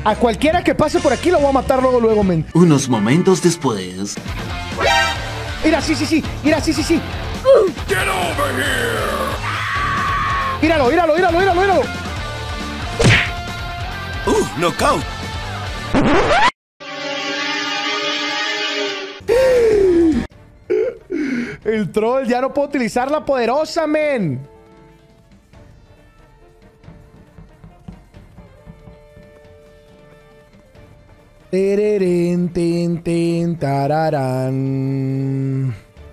A cualquiera que pase por aquí lo voy a matar luego, men. Unos momentos después. Mira, sí. Mira, sí. Get over here. Míralo. Knockout. El troll, ya no puedo utilizar la poderosa, men. Tararán.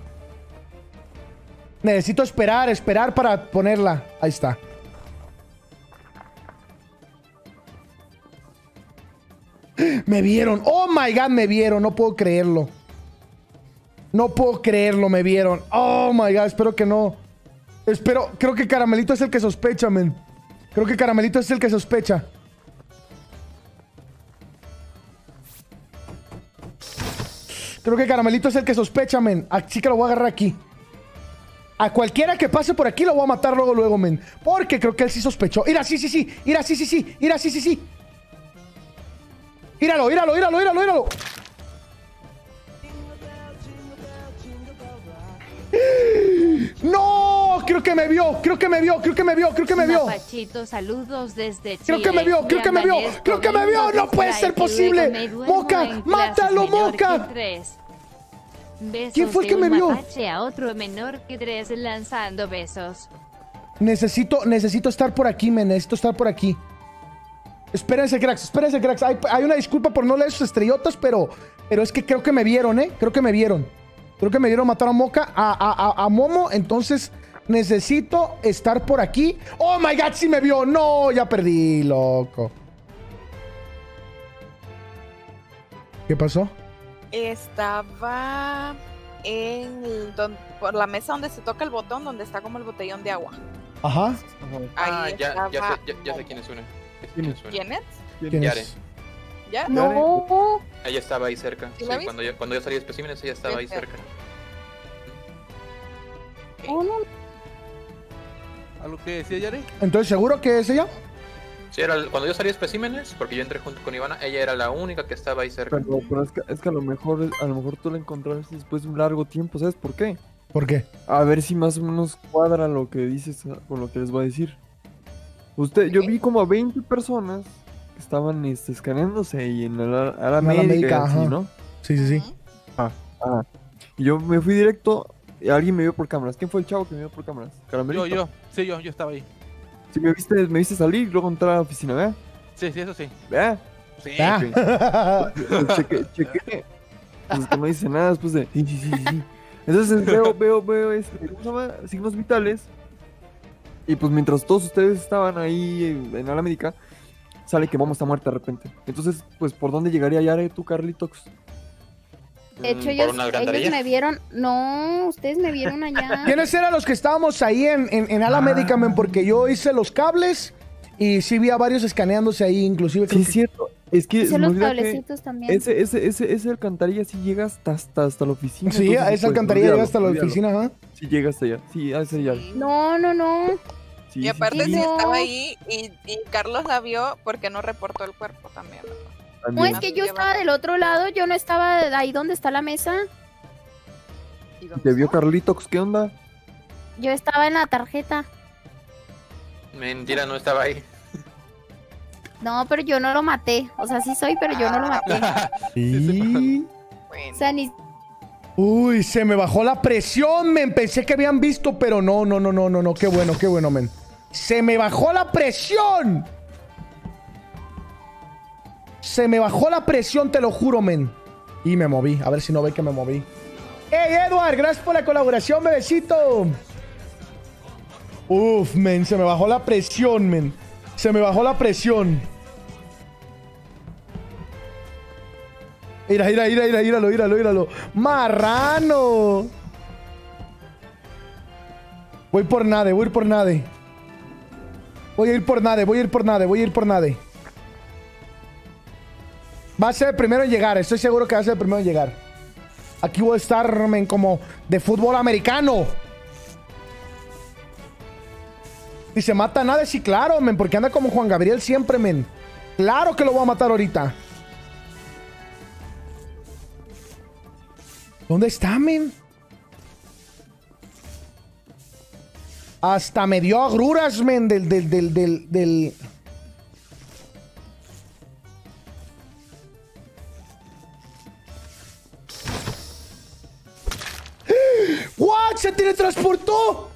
Necesito esperar para ponerla. Ahí está. Me vieron. Oh my god, me vieron. No puedo creerlo. Me vieron. Oh my god, espero que no. Creo que Caramelito es el que sospecha, men. Creo que Caramelito es el que sospecha. Así que lo voy a agarrar aquí. A cualquiera que pase por aquí lo voy a matar luego, men. Porque creo que él sí sospechó. Mira, sí. Mira, sí. Míralo. ¡No! Creo que me vio. Mapachito, saludos desde Chile. Creo que me vio. No puede ser posible. Moca, mátalo, Moca. Besos. ¿Quién fue el que me vio? Mapache a otro menor que 3 lanzando besos. Necesito estar por aquí, men. Espérense, cracks. Hay una disculpa por no leer sus estrellotas, pero es que creo que me vieron, Creo que me vieron matar a Moca, a Momo. Entonces necesito estar por aquí. Oh my god, sí me vio. No, ya perdí, loco. ¿Qué pasó? Estaba por la mesa donde se toca el botón, donde está como el botellón de agua. Ajá. Ahí ya sé quién es una. ¿Quién es? Yare. ¿Ya? No. Ella estaba ahí cerca. ¿Sí Sí, la viste? cuando yo salí de especímenes, ella estaba ahí cerca. ¿A lo que decía Yare? Entonces, ¿seguro que es ella? Sí, cuando yo salí de especímenes, porque yo entré junto con Ivana, ella era la única que estaba ahí cerca. Pero es que a lo mejor tú la encontraste después de un largo tiempo, ¿sabes por qué? ¿Por qué? A ver si más o menos cuadra lo que dices con lo que les voy a decir. Yo vi como a 20 personas que estaban escaneándose y en la médica, ajá. así, ¿no? Sí. Y yo me fui directo y alguien me vio por cámaras. ¿Quién fue el chavo que me vio por cámaras? ¿Caramelito? Yo estaba ahí. Sí, me viste salir y luego entrar a la oficina, ¿verdad? Sí, eso sí. ¿Verdad? Sí. Chequé. Pues que no dice nada después de... Sí. Entonces veo ¿cómo se llama? Signos vitales. Y pues mientras todos ustedes estaban ahí en la médica, sale que Momo está muerta de repente. Entonces, pues, ¿por dónde llegaría Yare, tú, Carlitox? De hecho, ¿Por una ellos alcantarilla? me vieron. No, ustedes me vieron allá. ¿Quiénes eran los que estábamos ahí en Ala Médica, men? Porque yo hice los cables y sí vi a varios escaneándose ahí, inclusive. Sí, es cierto. Es que Hice me los olvida cablecitos también. ese alcantarilla sí llega hasta la oficina. Sí, entonces, a esa pues, alcantarilla llega hasta la olvídalo. oficina, ¿ah? Sí, llega hasta allá. Sí, a ese Yare. No. Sí, Y aparte sí. sí No. estaba ahí y Carlos la vio porque no reportó el cuerpo también. No, es que yo estaba del otro lado, yo no estaba ahí donde está la mesa. ¿Y dónde ¿Te vio estaba? Carlitox? ¿Qué onda? Yo estaba en la tarjeta. Mentira, no estaba ahí. No, pero yo no lo maté. O sea, sí soy, pero yo no lo maté. Sí. Bueno. O sea, ni... Uy, se me bajó la presión, men. Pensé que habían visto, pero no. Qué bueno, men. Se me bajó la presión. Te lo juro, men. Y me moví. A ver si no ve que me moví. ¡Hey, Edward! Gracias por la colaboración, bebecito. Uf, men. Se me bajó la presión, men. Míralo. ¡Marrano! Voy por nada. Voy a ir por nada. Va a ser el primero en llegar. Estoy seguro que va a ser el primero en llegar. Aquí voy a estar, men, como de fútbol americano. Y se mata a nadie, sí, claro, men, porque anda como Juan Gabriel siempre, men. Claro que lo voy a matar ahorita. ¿Dónde está, men? Hasta me dio agruras, men, del... ¿What? ¡Se teletransportó!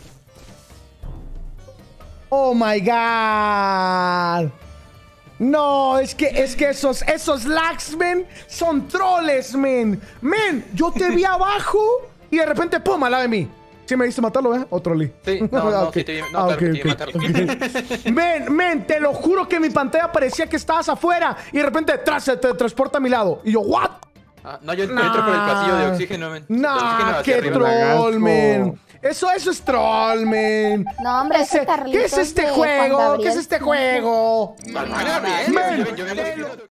Oh my god. No, es que esos lags, men, son troles, men. Men, yo te vi abajo y de repente, pum, al lado de mí. ¿Sí me viste matarlo, eh? ¿O trolí? Sí, no, Ok. sí te vi, no, claro que te vi matarlo. Men, te lo juro que en mi pantalla parecía que estabas afuera y de repente se te transporta a mi lado. Y yo, ¿what? Ah, no, yo entro por el pasillo de oxígeno, men. De oxígeno Nah, hacia qué arriba. troll, men. Eso es troll, men. No, hombre, ese ¿Qué es Carlitos este de Juan juego? ¿Qué es Gabriel. este juego? Vale, bien, Men, yo vengo oxígeno.